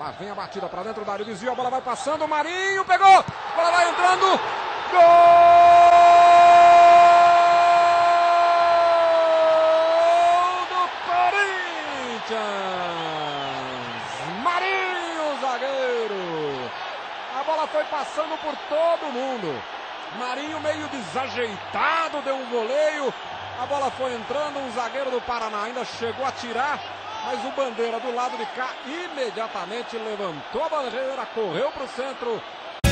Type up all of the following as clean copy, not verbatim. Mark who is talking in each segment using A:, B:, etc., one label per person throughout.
A: Lá vem a batida para dentro da área, desvio, a bola vai passando, o Marinho pegou, a bola vai entrando, gol do Corinthians! Marinho, zagueiro! A bola foi passando por todo mundo. Marinho meio desajeitado, deu um voleio, a bola foi entrando, um zagueiro do Paraná ainda chegou a tirar, mas o Bandeira do lado de cá imediatamente levantou a bandeira, correu para o centro.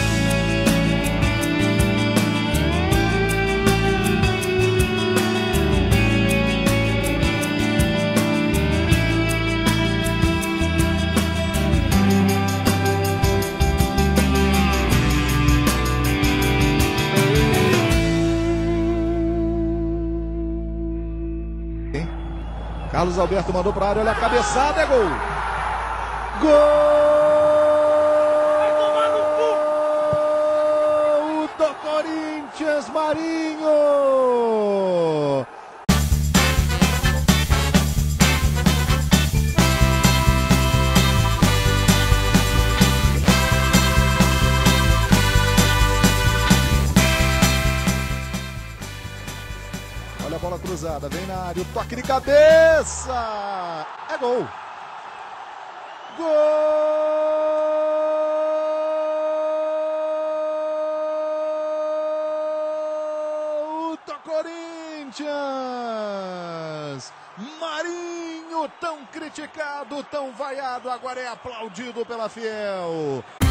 B: Carlos Alberto mandou para a área, olha a cabeçada, é gol! Gol do Corinthians, Marinho! Olha a bola cruzada, vem na área, o toque de cabeça! É gol! Gol do Corinthians! Marinho, tão criticado, tão vaiado, agora é aplaudido pela Fiel.